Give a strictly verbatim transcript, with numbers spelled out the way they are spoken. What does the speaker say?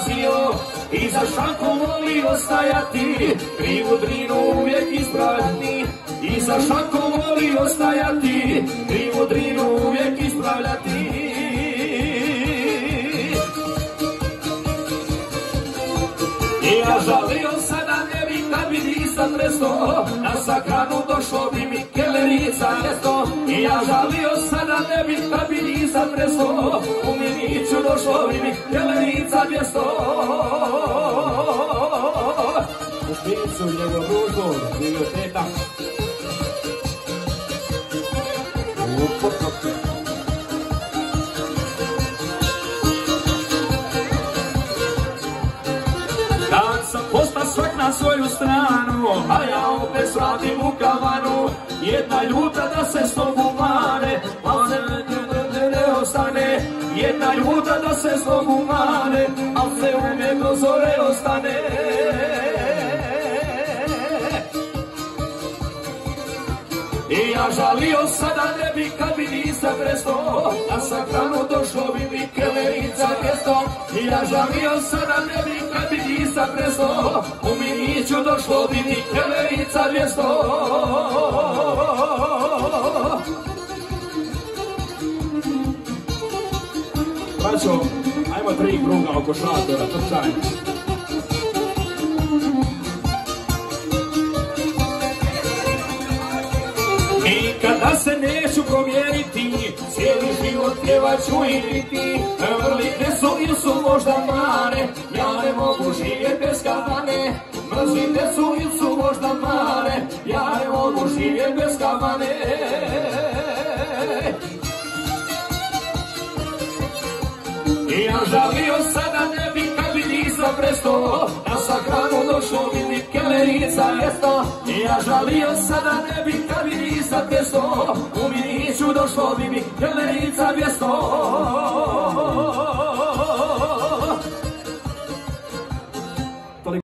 dolazio i za šankom volio stajati, krivu drinu uvijek ispravljati. I za šankom volio stajati, krivu drinu uvijek ispravljati. I ja žalio sada ne bi kad bi nisam presto, na sahranu došlo bi mi kelerica mjesto. I ja žalio sada ne bi kad bi nisam presto, u Miniću došlo bi mi kelerica mjesto. U Špinicu njegov ružbu, biblioteka. U Potropke. Kad sam posta svak na svoju stranu, a ja opet svratim u kavanu, jedna ljuta da se s nogu mane, al se ne, ne ostane. Jedna ljuta da se s nogu mane, al se uvijek do zore ostane. I ja žalio sada ne bi kad bi nisam presto, na sahranu došlo bi mi kelerica mjesto. I ja žalio sada ne bi kad bi nisam presto, u Miniću došlo bi mi kelerica mjesto. Braćo, ajmo tri kruga oko šatora, trčanje. Nikada se neću promijeniti, cijeli život pjevat ću i biti. Vrlite su ili su možda mane, ja ne mogu živjet bez kavane. Mrzite su ili su možda mane, ja ne mogu živjet bez kavane. I ja žalio sada ne bi kad bi nisam presto, na sahranu došlo bi mi kelerica mjesto. I ja žalio sada ne bi kad bi nisam presto, u Miniću došlo bi mi kelerica mjesto.